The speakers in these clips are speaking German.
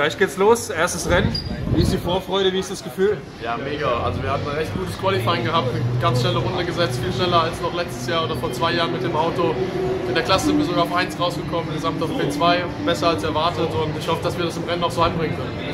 Gleich geht's los, erstes Rennen. Wie ist die Vorfreude, wie ist das Gefühl? Ja, mega. Also wir hatten ein recht gutes Qualifying gehabt, eine ganz schnelle Runde gesetzt, viel schneller als noch letztes Jahr oder vor 2 Jahren mit dem Auto. In der Klasse sind wir sogar auf 1 rausgekommen, gesamt auf P2, besser als erwartet und ich hoffe, dass wir das im Rennen noch so anbringen können.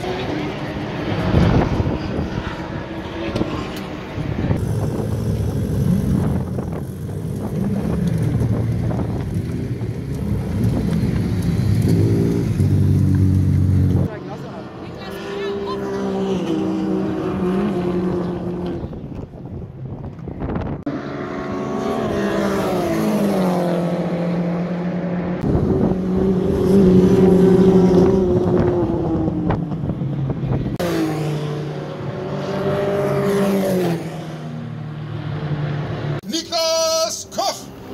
Niklas Koch!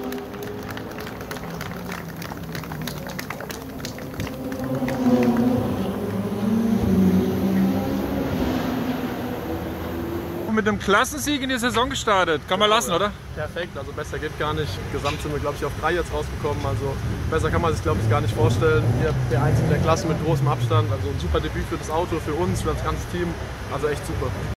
Mit einem Klassensieg in die Saison gestartet. Kann man lassen, oder? Perfekt, also besser geht gar nicht. Gesamt sind wir, glaube ich, auf 3 jetzt rausgekommen. Also besser kann man sich, glaube ich, gar nicht vorstellen. Hier P1 in der Klasse mit großem Abstand. Also ein super Debüt für das Auto, für uns, für das ganze Team. Also echt super.